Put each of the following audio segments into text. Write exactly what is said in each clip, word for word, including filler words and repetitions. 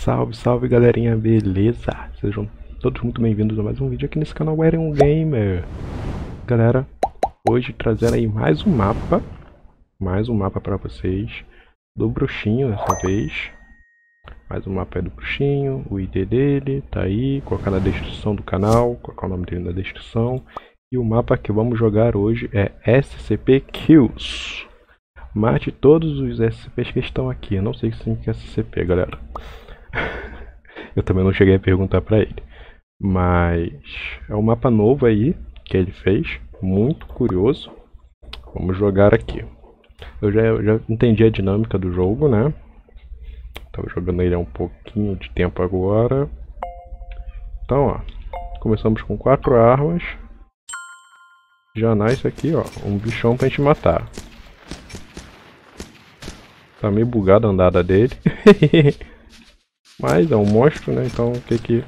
Salve, salve galerinha, beleza? Sejam todos muito bem-vindos a mais um vídeo aqui nesse canal Eren Gamer. Galera, hoje trazendo aí mais um mapa, mais um mapa pra vocês, do bruxinho dessa vez. Mais um mapa aí do bruxinho, o I D dele tá aí, colocar na descrição do canal, colocar o nome dele na descrição. E o mapa que vamos jogar hoje é S C P Kills. Mate todos os S C Ps que estão aqui. Eu não sei o que significa S C P, galera. Eu também não cheguei a perguntar pra ele. Mas é um mapa novo aí que ele fez. Muito curioso. Vamos jogar aqui. Eu já, eu já entendi a dinâmica do jogo, né? Tava jogando ele há um pouquinho de tempo agora. Então, ó. Começamos com quatro armas. Já nasce aqui, ó. Um bichão pra gente matar. Tá meio bugada a andada dele. Mas é um monstro, né? Então o que que...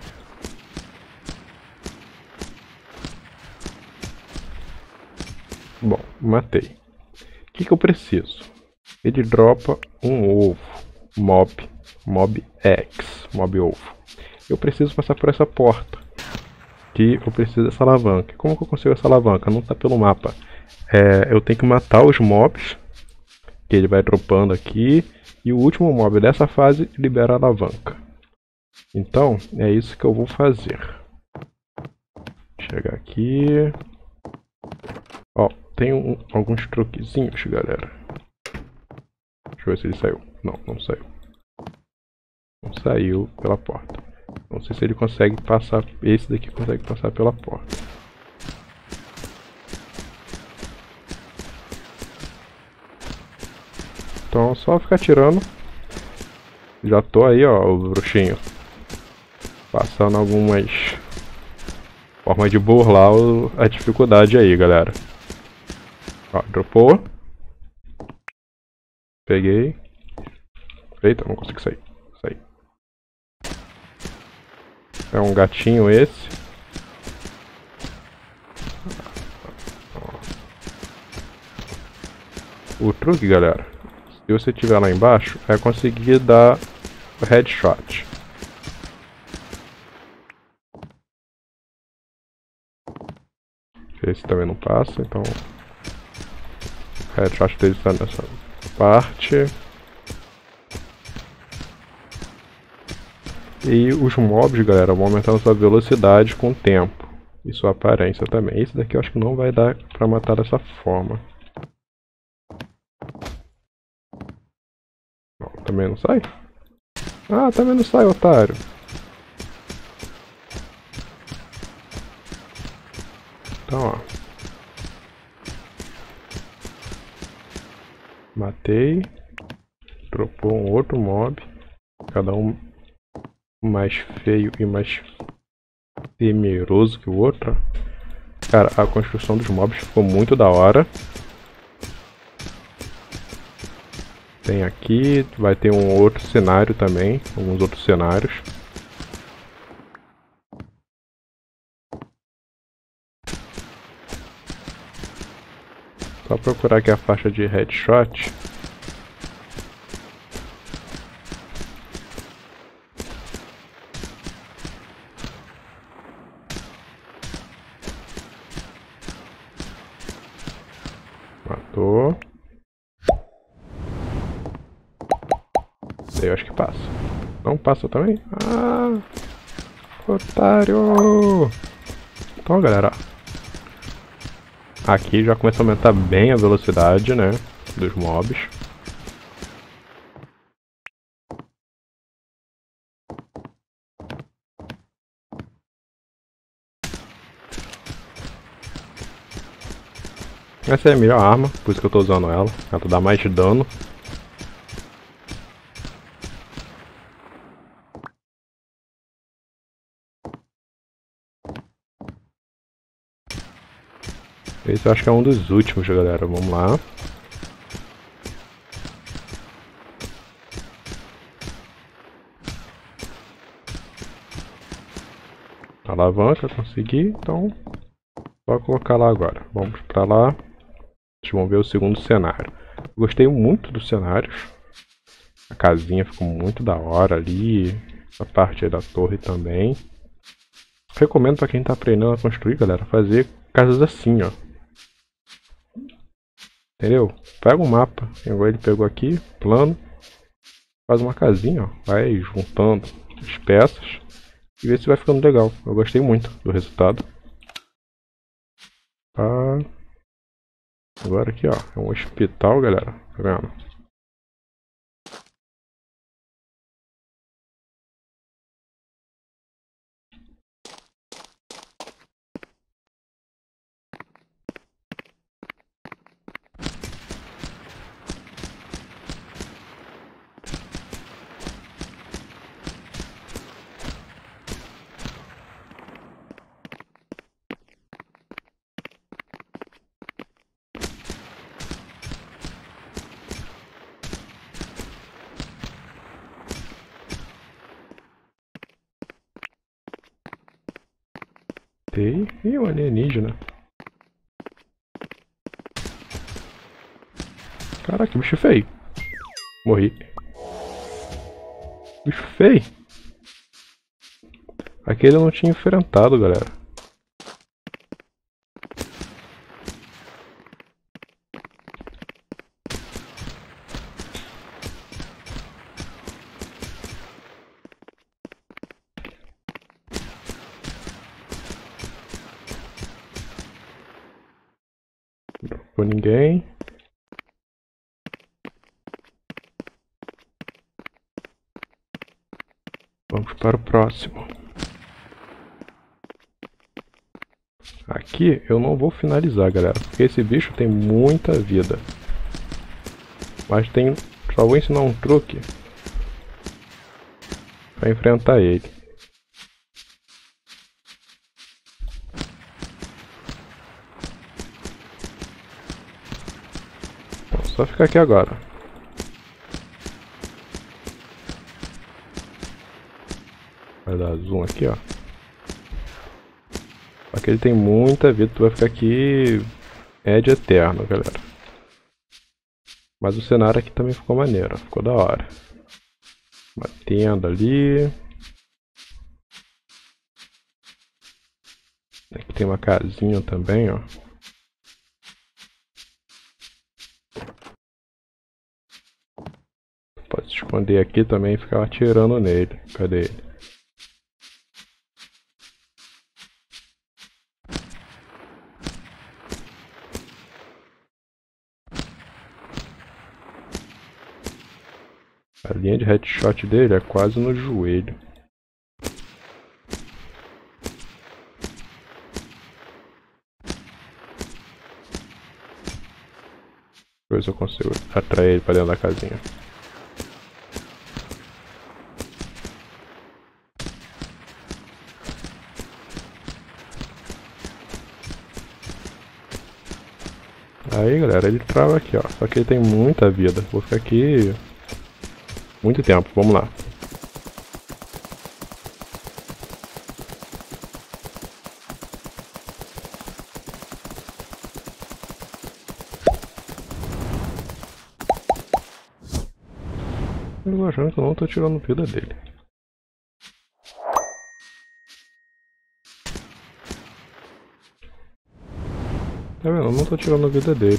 Bom, matei. O que que eu preciso? Ele dropa um ovo. Mob. Mob X. Mob ovo. Eu preciso passar por essa porta. Que eu preciso dessa alavanca. Como que eu consigo essa alavanca? Não tá pelo mapa. É, eu tenho que matar os mobs. Que ele vai dropando aqui. E o último mob dessa fase libera a alavanca. Então, é isso que eu vou fazer. Chegar aqui. Ó, tem um, alguns truquezinhos, galera. Deixa eu ver se ele saiu. Não, não saiu. Não saiu pela porta. Não sei se ele consegue passar. Esse daqui consegue passar pela porta. Então, só ficar tirando. Já tô aí, ó, o bruxinho. Passando algumas formas de burlar o, a dificuldade aí, galera. Ó, dropou. Peguei. Eita, não consigo sair. Saí. É um gatinho esse. O truque, galera, se você estiver lá embaixo, é conseguir dar headshot. Esse também não passa, então o headshot dele está nessa parte. E os mobs, galera, vão aumentando sua velocidade com o tempo. E sua aparência também. Esse daqui eu acho que não vai dar pra matar dessa forma. Também não sai? Ah, também não sai, otário. Então, ó. Matei. Dropou um outro mob. Cada um mais feio e mais temeroso que o outro. Cara, a construção dos mobs ficou muito da hora. Tem aqui, vai ter um outro cenário também, alguns outros cenários. Só procurar aqui a faixa de headshot. Matou. Eu acho que passa. Não passa também? Ah! Otário! Então, galera, aqui já começa a aumentar bem a velocidade, né, dos mobs. Essa é a melhor arma, por isso que eu tô usando ela. Ela dá mais dano. Esse eu acho que é um dos últimos, galera. Vamos lá. Alavanca, consegui. Então, só colocar lá agora. Vamos pra lá. Vamos ver o segundo cenário. Gostei muito dos cenários. A casinha ficou muito da hora ali. A parte aí da torre também. Recomendo pra quem tá aprendendo a construir, galera, fazer casas assim, ó. Entendeu? Pega um mapa, igual ele pegou aqui, plano. Faz uma casinha, ó. Vai juntando as peças e vê se vai ficando legal. Eu gostei muito do resultado. Ah, agora aqui, ó, é um hospital, galera. Tá vendo? Tem. Ih, um alienígena. Caraca, que bicho feio. Morri. Bicho feio. Aquele eu não tinha enfrentado, galera. Dropou ninguém. Vamos para o próximo. Aqui eu não vou finalizar, galera, porque esse bicho tem muita vida. Mas tem... só vou ensinar um truque para enfrentar ele. Então, só ficar aqui agora. Vai dar zoom aqui, ó. Aqui ele tem muita vida, tu vai ficar aqui é de eterno, galera. Mas o cenário aqui também ficou maneiro, ficou da hora. Uma tenda ali. Aqui tem uma casinha também, ó. Pode se esconder aqui também e ficar atirando nele. Cadê ele? A linha de headshot dele é quase no joelho. Deixa eu ver se eu consigo atrair ele pra dentro da casinha. Aí, galera, ele trava aqui, ó. Só que ele tem muita vida. Vou ficar aqui muito tempo. Vamos lá. Eu tô achando que eu não tô tirando vida dele. Tá vendo? Eu não tô tirando a vida dele.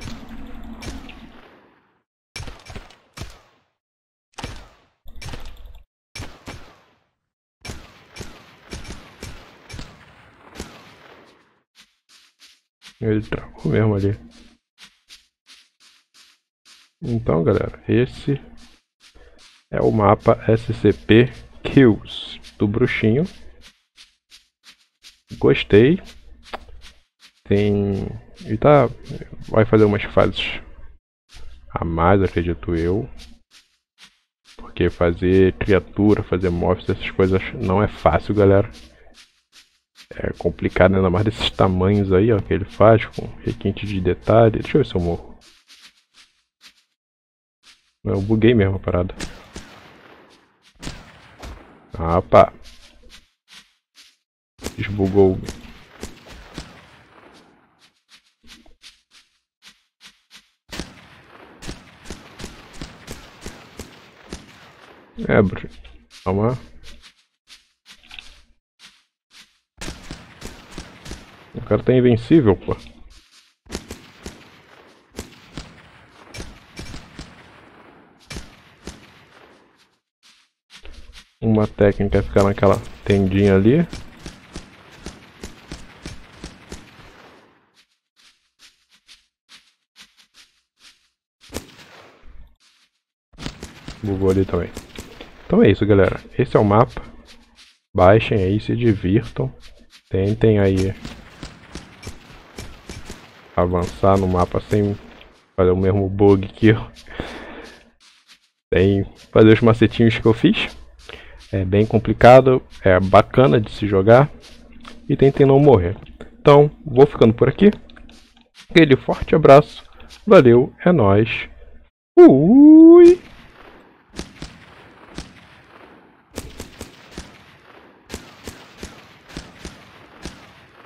Ele travou mesmo ali. Então, galera, esse é o mapa S C P Kills do bruxinho. Gostei. Tem... e tá... vai fazer umas fases a mais, acredito eu. Porque fazer criatura, fazer mobs, essas coisas não é fácil, galera. É complicado, ainda mais desses tamanhos aí, ó, que ele faz, com requinte de detalhe. Deixa eu ver se eu morro. Eu buguei mesmo a parada. Ah, pá. Desbugou. É, bruxo. Calma. O cara tá invencível, pô. Uma técnica é ficar naquela tendinha ali. Bugou ali também. Então é isso, galera. Esse é o mapa. Baixem aí, se divirtam. Tentem aí avançar no mapa sem fazer o mesmo bug que eu. Sem fazer os macetinhos que eu fiz. É bem complicado, é bacana de se jogar. E tentem não morrer. Então, vou ficando por aqui. Aquele forte abraço. Valeu, é nóis. Fui!